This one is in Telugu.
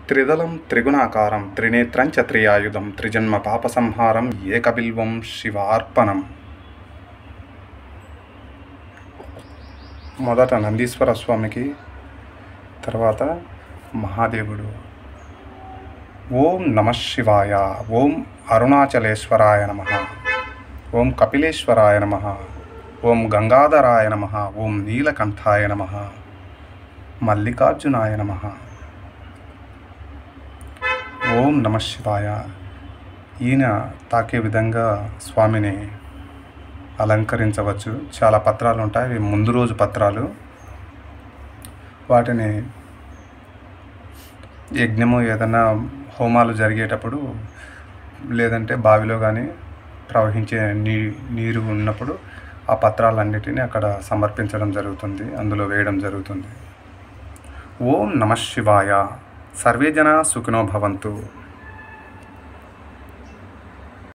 త్రిదళం త్రిగుణాకారం త్రినేత్రం చ త్రియాయుధం త్రిజన్మ పాపసంహారం ఏకబిల్వం శివార్పణం. మొదట నందీశ్వర స్వామికి, తర్వాత మహాదేవుడు. ఓం నమః శివాయ, ఓం అరుణాచలేశ్వరాయ నమః, ఓం కపిలేశ్వరాయ నమః, ఓం గంగాధరాయ నమః, ఓం నీలకంఠాయ నమః, మల్లికార్జునాయ నమః. ఓం నమః శివాయ. ఈయన తాకే విధంగా స్వామిని అలంకరించవచ్చు. చాలా పత్రాలు ఉంటాయి, అవి ముందు రోజు పత్రాలు. వాటిని యజ్ఞము ఏదైనా హోమాలు జరిగేటప్పుడు, లేదంటే బావిలో కానీ ప్రవహించే నీరు ఉన్నప్పుడు ఆ పత్రాలన్నిటినీ అక్కడ సమర్పించడం జరుగుతుంది, అందులో వేయడం జరుగుతుంది. ఓం నమః శివాయ. సర్వే జనా సుఖినో భవంతు.